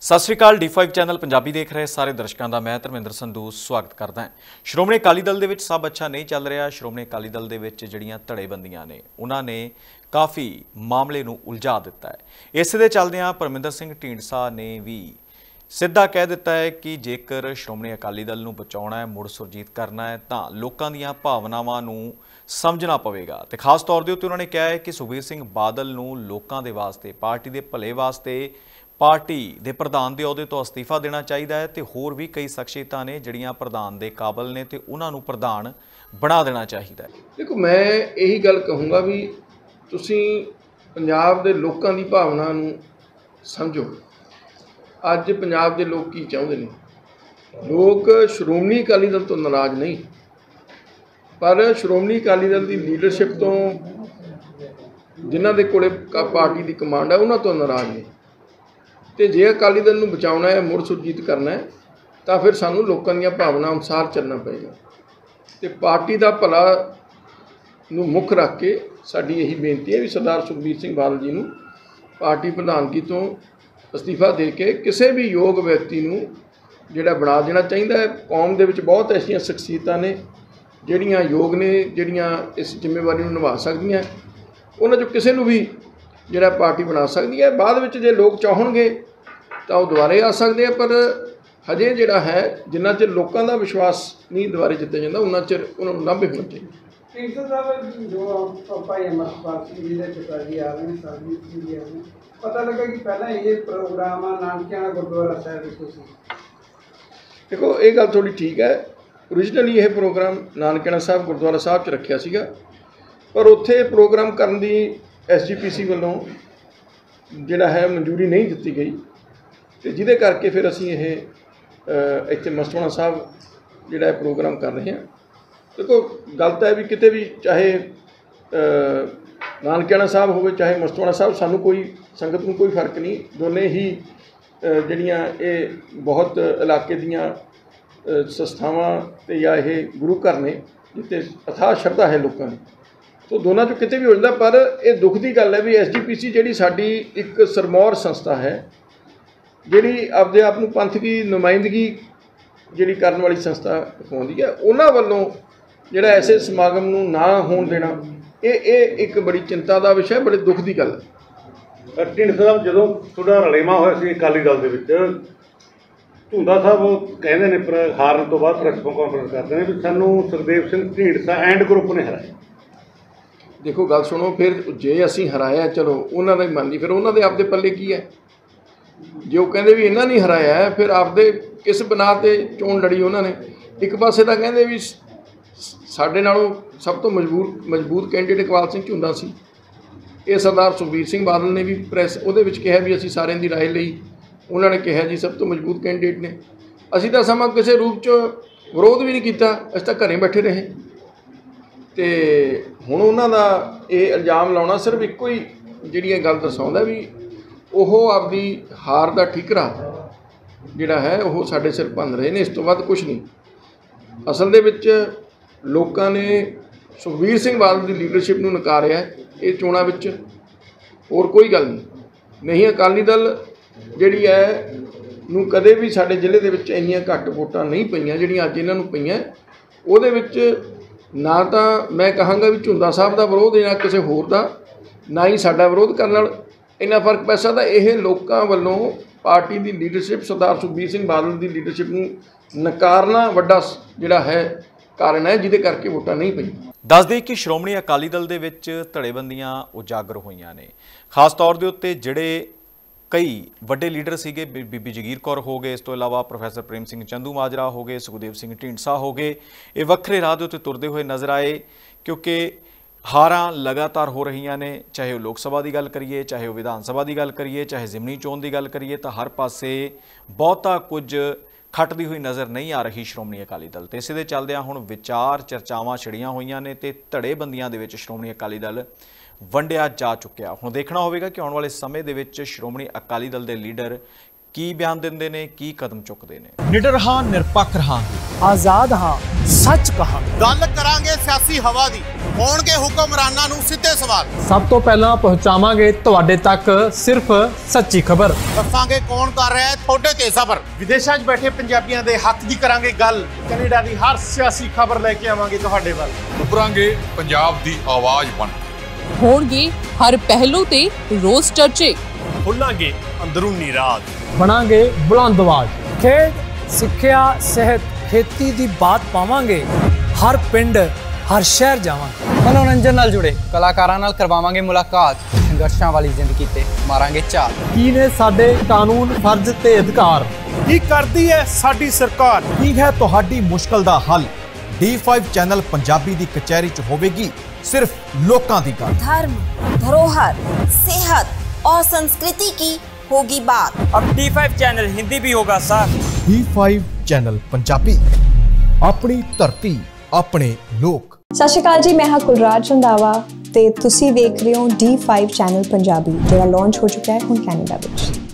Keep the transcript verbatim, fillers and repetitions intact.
सत श्री अकाल D five channel Punjabi देख रहे सारे दर्शकों का मैं धर्मेंद्र संधू स्वागत करदा है। श्रोमणी अकाली दल दे विच सब अच्छा नहीं चल रहा। श्रोमणी अकाली दल दे विच जिहड़ियां धड़ेबंदियां ने उन्होंने काफ़ी मामले नूं उलझा दिता है। इस दे चलदियां परमिंदर सिंह ढींडसा ने भी सिद्धा कह दिता है कि जेकर श्रोमणी अकाली दल नूं बचाउणा है, मुड़ सुरजीत करना है तो लोकां दीयां भावनावां नूं समझना पवेगा। तो खास तौर दे उत्ते उन्होंने कहा है कि सुखबीर सिंह बादल नूं लोकां दे वास्ते, पार्टी दे भले वास्ते पार्टी दे प्रधान दे अहुदे तो अस्तीफा देना चाहिए है। तो होर भी कई शख्सियतां ने जिहड़ियां प्रधान दे काबल ने तो उन्हां नूं प्रधान बना देना चाहिए है। देखो, मैं यही गल कहूँगा भी तुसीं पंजाब दे लोकां दी भावना नूं समझो। अज पंजाब दे लोग की चाहुंदे ने, लोग श्रोमणी अकाली दल तो नाराज़ नहीं, पर श्रोमणी अकाली दल की लीडरशिप तो जिन्हां दे कोले पार्टी की कमांड है उन्हां तो नाराज़ ने। तो जे अकाली दल नूं बचाउणा है, मुड़ सुरजीत करना है तो फिर सानूं लोकां दीयां भावना अनुसार चलना पएगा। तो पार्टी का भला नूं मुख रख के साडी यही बेनती है भी सरदार सुखबीर सिंह बादल जी नूं पार्टी प्रधानगी तो अस्तीफा दे के किसी भी योग व्यक्ति नूं जिहड़ा बना देना चाहिए है। कौम दे विच बहुत ऐसियां शख्सियतां ने जिहड़ियां योग ने, जिहड़ियां इस जिम्मेवारी नूं निभा सकदियां, उन्हां चों किसी नूं भी जिहड़ा पार्टी बना सकदी है। बाद विच जे लोग चाहणगे तो वह दुबारे आ सकते हैं, पर हजे जिहड़ा है जिन्ना चिर लोगों का विश्वास नहीं दुबारे जित्ता जाता उन्ना चिर उन्होंने लाभे होना चाहिए। ढींडसा साहब जो भाई अमरपाल सिंह जी के पिता जी आ रहे हैं, सरबजीत सिंह जी आ रहे हैं, पता लगा कि पहला ये प्रोग्राम नानकियाना गुरुद्वारा साहब विच। देखो, ये गल थोड़ी ठीक है। ओरिजिनली यह प्रोग्राम नानकियाना साहब गुरुद्वारा साहब च रखिया सीगा, पर उत्थे प्रोग्राम करन दी एस जी पी सी वालों जिहड़ा है मंजूरी नहीं दी गई, तो जिहदे करके फिर असीं ये इत्थे मस्तवाणा साहब जिहड़ा प्रोग्राम कर रहे हैं। देखो, गल तां है भी किते भी चाहे नानकियाना साहब होवे चाहे मस्तवाणा साहब, सानूं कोई संगत नूं कोई फर्क नहीं। दोने ही जिहड़ियां ये बहुत इलाके दीयां संस्थावां ते या ये गुरु घर ने जिथे अथाह श्रद्धा है लोगों की, तो दोनों चो किते भी हो जाता। पर यह दुख की गल है भी एस जी पी सी जी साडी एक सरमौर संस्था है, जिहड़ी आपदे आप नूं पंथ की नुमाइंदगी जिहड़ी करन वाली संस्था कहलाउंदी है, उन्हां वल्लों जिहड़ा ऐसे समागम नूं ना होण देना ये ये एक बड़ी चिंता का विषय, बड़े दुख की गल है। ढींडसा साहब जदों तुहाडा रलेवां होया सी अकाली दल दे विच, झुंदा साहब कहंदे ने पर हाਰਨ तो बाद प्रैस कॉन्फ्रेंस करदे ने भी सानूं सुखदेव सिंह ढींडसा एंड ग्रुप ने हराया। देखो, गल सुनो, फिर जे असीं हराया चलो उन्हां दा ही मान ली, फिर उन्हां दे आपदे पल्ले की है? जे वो कहंदे भी इन्हां नहीं हराया है, फिर आपदे किस बिना ते चोण लड़ी उन्होंने? एक पासे तां कहंदे भी साडे नालों सब तो मजबूत मजबूत कैंਡੀਡੇਟ इकबाल सिंह झुंदा सी। ये सरदार सुखबीर सिंह बादल ने भी प्रैस उहदे विच कहा भी असीं सारिਆਂ ਦੀ राय ਲਈ, उन्होंने कहा जी सब तो मजबूत कैंਡੀਡੇਟ ने। असीं तां समा किसी रूप च विरोध भी नहीं किया, असीं तां घरें बैठे रहे। तो हुण उन्हां दा ये इल्जाम लाउणा सिर्फ इक्को ही जिहड़ी गल दर्शाउंदा भी वो आपदी हार का ठीकरा जिहड़ा है वो साडे सिर भंन रहे ने, इस तो वध कुछ नहीं। असल दे विच लोकां ने सुखबीर सिंह बादल की लीडरशिप नूं नकारिया ये चोणां विच, होर कोई गल नहीं। नहीं अकाली दल जिहड़ी है नूं कदे भी साडे जिले दे विच इन्नियां घੱਟ वोटां नहीं पईयां जिहड़ियां अज इन्हां नूं पईयां। उहदे विच ना तो मैं कहांगा भी झुंदा साहब का विरोध है, ना किसी होर का, ना ही साडा विरोध करन नाल इन्ना फर्क पै सकदा। यह लोकां वल्लों पार्टी की लीडरशिप सरदार सुखबीर सिंह बादल की लीडरशिप नूं नकारना वड्डा जिहड़ा है कारण है जिहदे करके वोटां नहीं पईयां। दस दें कि श्रोमणी अकाली दल दे विच धड़ेबंदियां उजागर होईयां ने। खास तौर दे उत्ते जिहड़े कई वड्डे लीडर सीगे, बीबी जगीर कौर हो गए, इस तो इलावा प्रोफैसर प्रेम सिंह चंदू माजरा हो गए, सुखदेव सिंह ढींडसा हो गए, ये वक्रे राह दे उत्ते तुरदे हुए नज़र आए। क्योंकि हारां लगातार हो रही ने, चाहे वो लोक सभा की गल करिए, चाहे वो विधान सभा की गल करिए, चाहे जिमनी चोण की गल करिए, तो हर पासे बहुता कुछ खटदी हुई नज़र नहीं आ रही श्रोमणी अकाली दल। तो इस दे चलदियां हुण विचार चर्चावां छिड़ियां होईयां ने ते धड़ेबंदियां दे विच श्रोमणी अकाली दल वंडिया जा चुक्या। हुण देखना होवेगा कि आउण वाले समय दे विच श्रोमणी अकाली दल दे लीडर ਕੀ ਬਿਆਨ ਦਿੰਦੇ ਨੇ, ਕੀ ਕਦਮ ਚੁੱਕਦੇ ਨੇ। ਨਿਡਰ ਹਾਂ, ਨਿਰਪੱਖ ਰਹਾਂਗੇ, ਆਜ਼ਾਦ ਹਾਂ, ਸੱਚ ਕਹਾਂਗੇ। ਗੱਲ ਕਰਾਂਗੇ ਸਿਆਸੀ ਹਵਾ ਦੀ, ਹੋਣਗੇ ਹੁਕਮਰਾਨਾਂ ਨੂੰ ਸਿੱਧੇ ਸਵਾਲ। ਸਭ ਤੋਂ ਪਹਿਲਾਂ ਪਹੁੰਚਾਵਾਂਗੇ ਤੁਹਾਡੇ ਤੱਕ ਸਿਰਫ ਸੱਚੀ ਖਬਰ। ਦੱਸਾਂਗੇ ਕੌਣ ਕਰ ਰਿਹਾ ਹੈ ਤੁਹਾਡੇ ਤੇ ਸਬਰ। ਵਿਦੇਸ਼ਾਂ 'ਚ ਬੈਠੇ ਪੰਜਾਬੀਆਂ ਦੇ ਹੱਕ ਦੀ ਕਰਾਂਗੇ ਗੱਲ। ਕੈਨੇਡਾ ਦੀ ਹਰ ਸਿਆਸੀ ਖਬਰ ਲੈ ਕੇ ਆਵਾਂਗੇ ਤੁਹਾਡੇ ਵੱਲ। ਉੱਭਰਾਂਗੇ ਪੰਜਾਬ ਦੀ ਆਵਾਜ਼ ਬਣ ਕੇ। ਹੋਣਗੇ ਹਰ ਪਹਿਲੂ ਤੇ ਰੋਜ਼ ਚਰਚੇ। ਖੋਲਾਂਗੇ ਅੰਦਰੂਨੀ ਰਾਜ। ਬਣਾਂਗੇ ਬੁਲੰਦ ਆਵਾਜ਼। ਖੇਡ, ਸਿੱਖਿਆ, ਸਿਹਤ, ਖੇਤੀ ਦੀ ਬਾਤ ਪਾਵਾਂਗੇ। ਹਰ ਪਿੰਡ, ਹਰ ਸ਼ਹਿਰ ਜਾਵਾਂਗੇ। ਮਨੋਰੰਜਨ ਨਾਲ ਜੁੜੇ ਕਲਾਕਾਰਾਂ ਨਾਲ ਕਰਵਾਵਾਂਗੇ ਮੁਲਾਕਾਤ। ਸੰਘਰਸ਼ਾਂ ਵਾਲੀ ਜ਼ਿੰਦਗੀ ਤੇ ਮਾਰਾਂਗੇ ਝਾਤ। ਕੀ ਨੇ ਸਾਡੇ ਕਾਨੂੰਨ, ਫਰਜ਼ ਤੇ ਅਧਿਕਾਰ? ਕੀ ਕਰਦੀ ਹੈ ਸਾਡੀ ਸਰਕਾਰ? ਕੀ ਹੈ ਤੁਹਾਡੀ ਮੁਸ਼ਕਲ ਦਾ ਹੱਲ? ਡੀ ਫਾਈਵ ਚੈਨਲ ਪੰਜਾਬੀ ਦੀ ਕਚਹਿਰੀ 'ਚ ਹੋਵੇਗੀ सिर्फ लोकां दी गल। धर्म, धरोहर, सेहत और संस्कृति की होगी बात। अब डी फाइव चैनल हिंदी भी होगा sir. D five channel Punjabi, अपनी धरती, अपने लोक। सत श्री अकाल जी, मैं हाँ कुलराज रंधावा ते तुसी देख रहे हो डी फाइव चैनल पंजाबी, जो लॉन्च हो चुका है हुण कैनेडा विच।